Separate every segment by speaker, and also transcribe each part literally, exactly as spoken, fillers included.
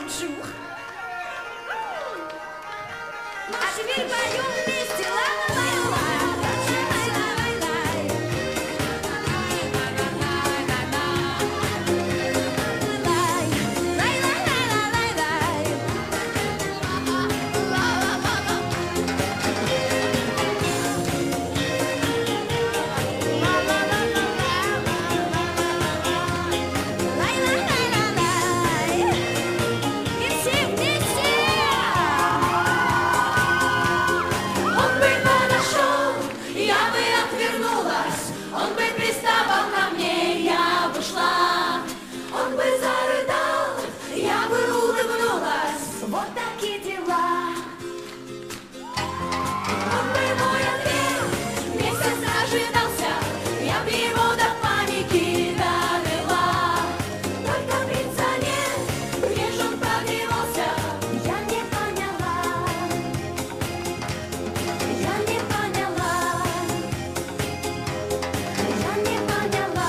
Speaker 1: бонжур. А теперь поем вместе. Вот такие дела. Он бы мой ответ, месяц дожидался, я б его до паники довела. Только принца нет, где ж он подевался, я не поняла, я не поняла, я не поняла,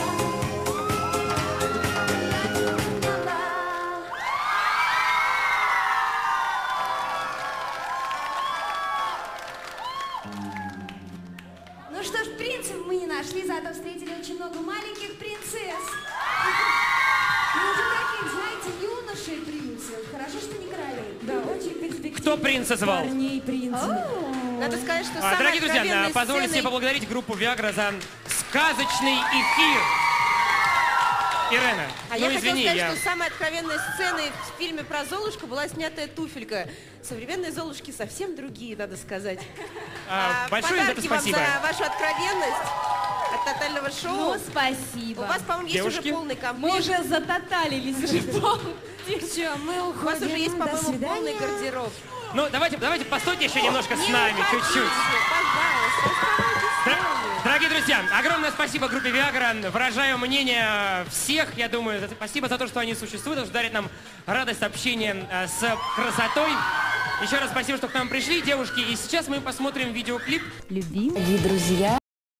Speaker 1: я не поняла. Ну что ж, принцев мы не нашли, зато встретили очень много маленьких принцесс. Ну, уже таких, знаете, юношей принцев. Хорошо, что не королей. Да, очень перспективных.
Speaker 2: Кто принца звал?
Speaker 1: Парней принцев.
Speaker 3: Надо сказать, что
Speaker 2: А,
Speaker 3: самая
Speaker 2: дорогие друзья,
Speaker 3: откровенной
Speaker 2: позвольте себе
Speaker 3: сценой...
Speaker 2: поблагодарить группу Viagra за сказочный эфир. Ирена,
Speaker 3: А
Speaker 2: ну
Speaker 3: я
Speaker 2: извини,
Speaker 3: хотела сказать,
Speaker 2: я...
Speaker 3: что самой откровенной сценой в фильме про Золушку была снятая туфелька. Современные Золушки совсем другие, надо сказать.
Speaker 2: А, большое за это
Speaker 3: подарки вам
Speaker 2: спасибо.
Speaker 3: за вашу откровенность от тотального шоу.
Speaker 1: Ну, спасибо.
Speaker 3: У вас, по-моему, есть
Speaker 2: Девушки?
Speaker 3: уже полный
Speaker 1: Мы
Speaker 3: комплект.
Speaker 1: уже затоталились же. Все, мы
Speaker 3: У вас уже есть,
Speaker 1: уходим. До
Speaker 3: по-моему, полный
Speaker 1: свидания.
Speaker 3: гардероб.
Speaker 2: Ну, давайте, давайте постойте еще немножко с
Speaker 3: Не
Speaker 2: нами,
Speaker 3: уходите,
Speaker 2: чуть-чуть.
Speaker 3: пожалуйста, оставайтесь с
Speaker 2: Дор-
Speaker 3: нами.
Speaker 2: Дорогие друзья, огромное спасибо группе Viagra. Выражаю мнение всех, я думаю. за- Спасибо за то, что они существуют, что дарят нам радость общения э, с красотой. Еще раз спасибо, что к нам пришли, девушки. И сейчас мы посмотрим видеоклип.
Speaker 4: Любимые друзья.